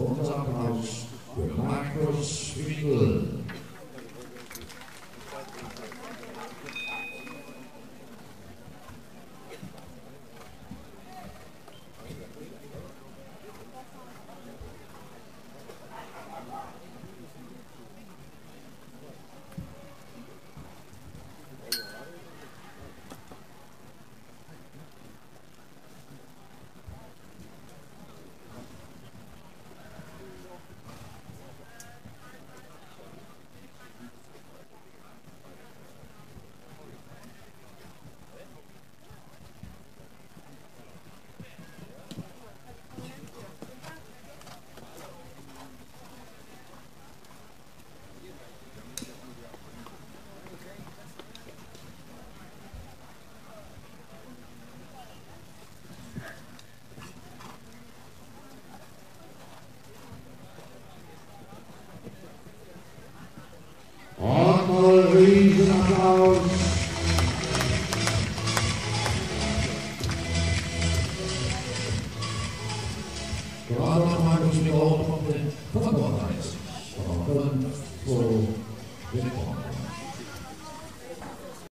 großes Applaus für Markus Winkel. Allemaal Riesenapplaus. Gerade noch mal durch die Augen von